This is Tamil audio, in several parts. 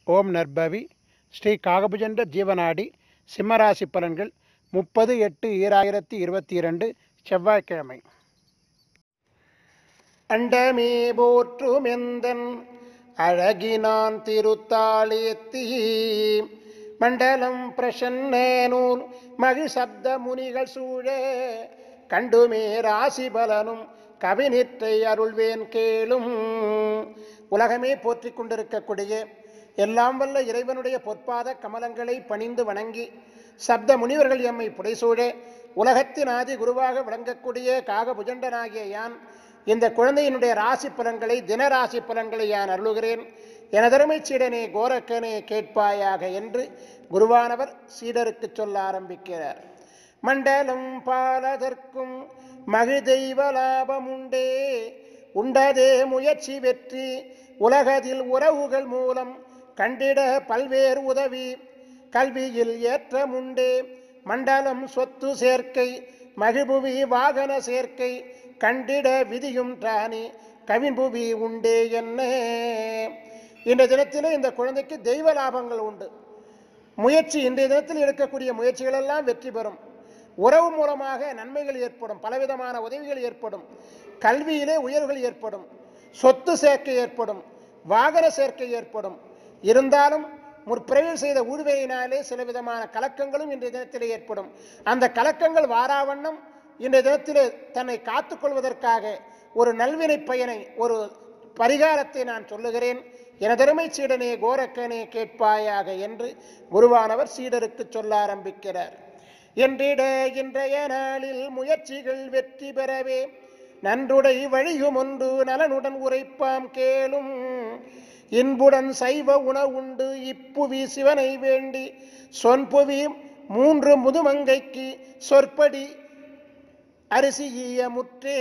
ஓம் நற்பவி ஸ்ரீ காகபுஜண்ட ஜீவனாடி சிம்மராசி பலன்கள் 30/8/2022 செவ்வாய்க்கிழமை. அண்டமே போற்றுமெந்தன் அழகினான் திருத்தாளேத்தி மண்டலம் பிரசன்ன நூல் மகிழ் சப்த முனிகள் சூழ கண்டுமே ராசி பலனும் கவினிற்றை அருள்வேன் கேளும். உலகமே போற்றிக் கொண்டிருக்கக்கூடிய எல்லாம் வல்ல இறைவனுடைய பொற்பாத கமலங்களை பணிந்து வணங்கி சப்த முனிவர்கள் எம்மை புடைசூழ உலகத்தின் ஆதி குருவாக விளங்கக்கூடிய காகபுஜண்டனாகிய யான் இந்த குழந்தையினுடைய ராசி பலன்களை தினராசி பலன்களை யான் அருளுகிறேன். எனதருமை சீடனே கோரக்கனே கேட்பாயாக என்று குருவானவர் சீடருக்கு சொல்ல ஆரம்பிக்கிறார். மண்டலம் பாலதற்கும் மகிழ் தெய்வ லாபம் உண்டே, உண்டதே முயற்சி வெற்றி உலகத்தில் உறவுகள் மூலம் கண்டிட பல்வேறு உதவி கல்வியில் ஏற்றமுண்டே. மண்டலம் சொத்து சேர்க்கை மகிழ்புவி வாகன சேர்க்கை கண்டிட விதியும் தானே கவின்புவி உண்டே என்ன. இன்றைய தினத்தில் இந்த குழந்தைக்கு தெய்வ லாபங்கள் உண்டு. முயற்சி இன்றைய தினத்தில் எடுக்கக்கூடிய முயற்சிகள் எல்லாம் வெற்றி பெறும். உறவு மூலமாக நன்மைகள் ஏற்படும், பலவிதமான உதவிகள் ஏற்படும், கல்வியிலே உயர்வுகள் ஏற்படும், சொத்து சேர்க்கை ஏற்படும், வாகன சேர்க்கை ஏற்படும். இருந்தாலும் முற்பிறவில் செய்த ஊழ்வினையினாலே சில விதமான கலக்கங்களும் இன்றைய தினத்திலே ஏற்படும். அந்த கலக்கங்கள் வாராவண்ணம் இன்றைய தினத்திலே தன்னை காத்துக்கொள்வதற்காக ஒரு நல்வினை பயனை, ஒரு பரிகாரத்தை நான் சொல்லுகிறேன். எனதருமை சீடனே கோரக்கனே கேட்பாயாக என்று குருவானவர் சீடருக்கு சொல்ல ஆரம்பிக்கிறார். என்றிட இன்றைய நாளில் முயற்சிகள் வெற்றி பெறவே நன்றுடை வழியும் ஒன்று நலனுடன் உரைப்பாம் கேளும். இன்புடன் சைவ உணவுண்டு இப்புவி சிவனை வேண்டி சொன்புவி 3 முதுமங்கைக்கு சொற்படி அரிசி ஈய முற்றே.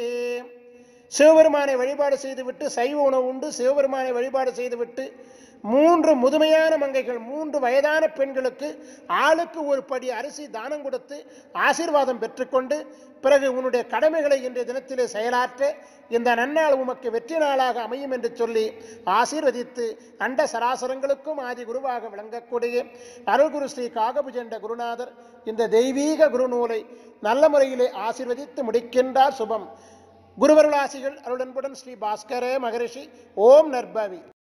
சிவபெருமானை வழிபாடு செய்துவிட்டு சைவ உணவு உண்டு சிவபெருமானை வழிபாடு செய்துவிட்டு 3 முதுமையான மங்கைகள் 3 வயதான பெண்களுக்கு ஆளுக்கு ஒரு படி அரிசி தானம் கொடுத்து ஆசீர்வாதம் பெற்றுக்கொண்டு பிறகு உன்னுடைய கடமைகளை இன்றைய தினத்திலே செயலாற்ற இந்த நன்னாள் உமக்கு வெற்றி நாளாக அமையும் என்று சொல்லி ஆசீர்வதித்து அண்ட சராசரங்களுக்கும் ஆதி குருவாக விளங்கக்கூடிய அருள்குரு ஸ்ரீ காகபுஜண்ட குருநாதர் இந்த தெய்வீக குருநூலை நல்ல முறையிலே ஆசீர்வதித்து முடிக்கின்றார். சுபம். குருவருளாசிகள் அருளன்புடன் ஸ்ரீ பாஸ்கர மகரிஷி. ஓம் நற்பவி.